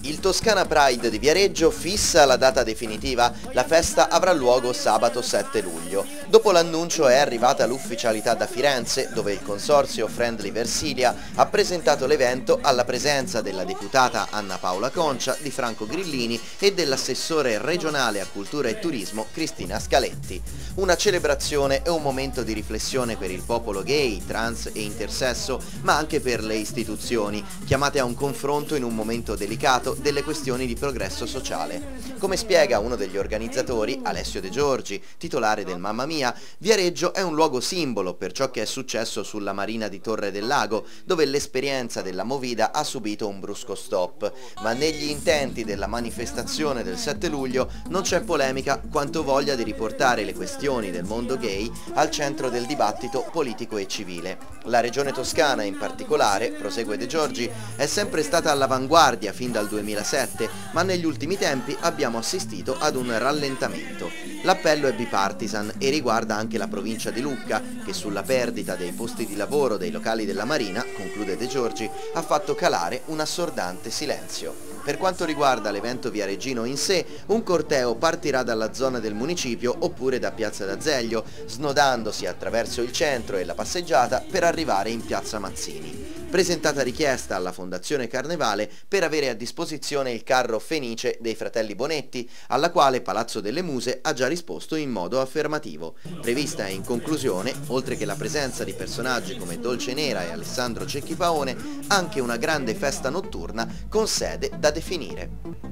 Il Toscana Pride di Viareggio fissa la data definitiva. La festa avrà luogo sabato 7 luglio. Dopo l'annuncio è arrivata l'ufficialità da Firenze, dove il consorzio Friendly Versilia ha presentato l'evento alla presenza della deputata Anna Paola Concia, di Franco Grillini e dell'assessore regionale a cultura e turismo Cristina Scaletti. Una celebrazione e un momento di riflessione per il popolo gay, trans e intersesso, ma anche per le istituzioni, chiamate a un confronto in un momento delicato delle questioni di progresso sociale. Come spiega uno degli organizzatori, Alessio De Giorgi, titolare del Mamma Mia, Viareggio è un luogo simbolo per ciò che è successo sulla marina di Torre del Lago, dove l'esperienza della Movida ha subito un brusco stop. Ma negli intenti della manifestazione del 7 luglio non c'è polemica quanto voglia di riportare le questioni del mondo gay al centro del dibattito politico e civile. La regione toscana in particolare, prosegue De Giorgi, è sempre stata all'avanguardia fin dal 2007, ma negli ultimi tempi abbiamo assistito ad un rallentamento. L'appello è bipartisan e riguarda anche la provincia di Lucca, che sulla perdita dei posti di lavoro dei locali della Marina, conclude De Giorgi, ha fatto calare un assordante silenzio. Per quanto riguarda l'evento viareggino in sé, un corteo partirà dalla zona del municipio oppure da Piazza d'Azeglio, snodandosi attraverso il centro e la passeggiata per arrivare in Piazza Mazzini. Presentata richiesta alla Fondazione Carnevale per avere a disposizione il carro Fenice dei fratelli Bonetti, alla quale Palazzo delle Muse ha già risposto in modo affermativo. Prevista in conclusione, oltre che la presenza di personaggi come Dolce Nera e Alessandro Cecchi Paone, anche una grande festa notturna con sede da definire.